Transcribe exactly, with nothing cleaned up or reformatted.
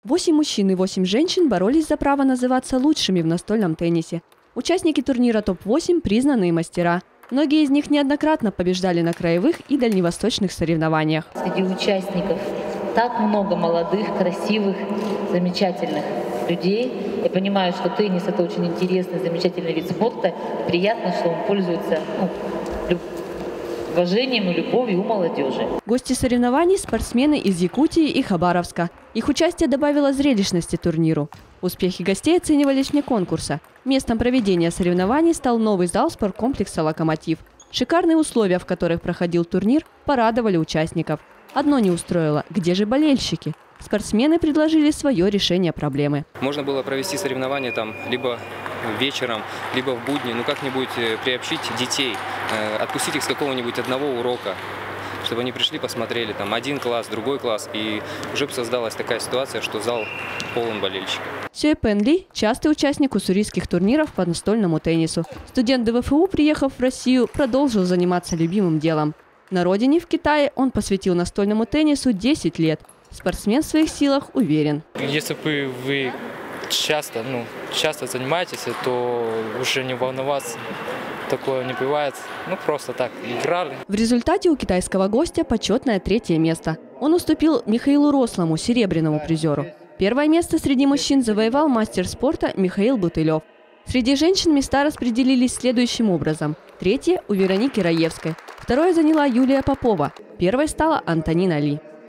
Восемь мужчин и восемь женщин боролись за право называться лучшими в настольном теннисе. Участники турнира топ восемь – признанные мастера. Многие из них неоднократно побеждали на краевых и дальневосточных соревнованиях. Среди участников так много молодых, красивых, замечательных людей. Я понимаю, что теннис – это очень интересный, замечательный вид спорта. Приятно, что он пользуется ну, уважением и любовью у молодежи. Гости соревнований – спортсмены из Якутии и Хабаровска. Их участие добавило зрелищности турниру. Успехи гостей оценивались вне конкурса. Местом проведения соревнований стал новый зал спорткомплекса «Локомотив». Шикарные условия, в которых проходил турнир, порадовали участников. Одно не устроило – где же болельщики? Спортсмены предложили свое решение проблемы. Можно было провести соревнования там либо вечером, либо в будни, ну как-нибудь приобщить детей, отпустить их с какого-нибудь одного урока, чтобы они пришли, посмотрели там один класс, другой класс, и уже создалась такая ситуация, что зал полон болельщиков. Сюэ Пен Ли – частый участник уссурийских турниров по настольному теннису. Студент Дэ Вэ Эф У, приехав в Россию, продолжил заниматься любимым делом. На родине, в Китае, он посвятил настольному теннису десять лет. Спортсмен в своих силах уверен. Если бы вы часто, ну, часто занимаетесь, то уже не волноваться. Такое не бывает. Ну, просто так играли. В результате у китайского гостя почетное третье место. Он уступил Михаилу Рослому, серебряному призеру. Первое место среди мужчин завоевал мастер спорта Михаил Бутылев. Среди женщин места распределились следующим образом. Третье – у Вероники Раевской. Второе заняла Юлия Попова. Первой стала Антонина Ли.